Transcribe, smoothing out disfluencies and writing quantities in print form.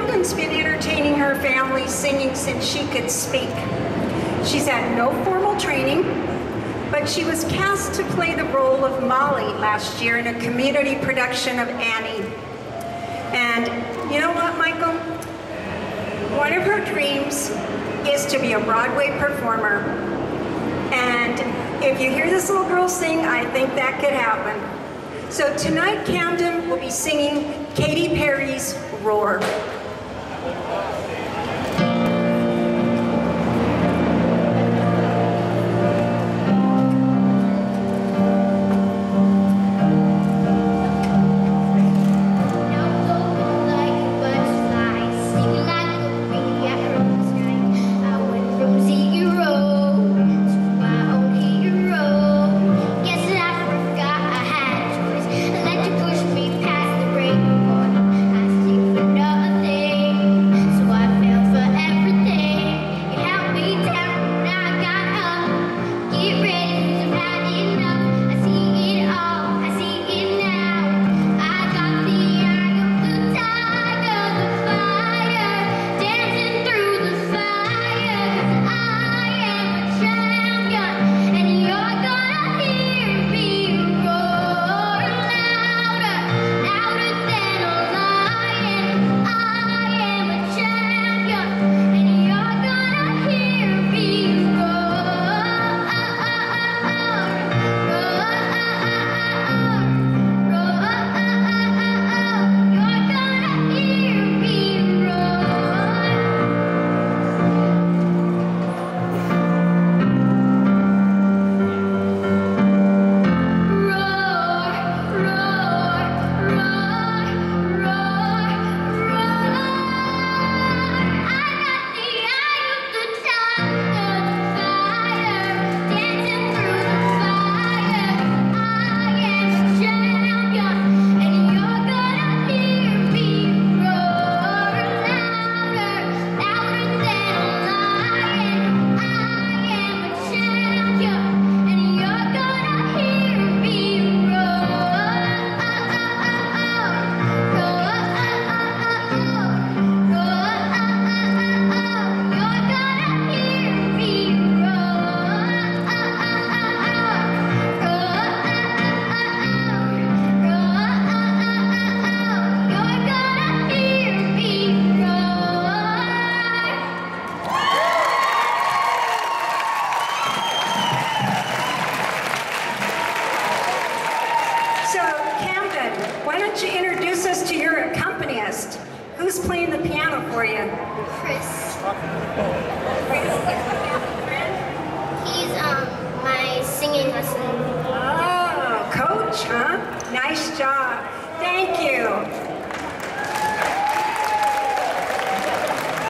Camdyn's been entertaining her family singing since she could speak. She's had no formal training, but she was cast to play the role of Molly last year in a community production of Annie. And you know what, Michael? One of her dreams is to be a Broadway performer. And if you hear this little girl sing, I think that could happen. So tonight, Camdyn will be singing Katy Perry's Roar. Why don't you introduce us to your accompanist? Who's playing the piano for you? Chris. He's my singing lesson. Oh, coach, huh? Nice job.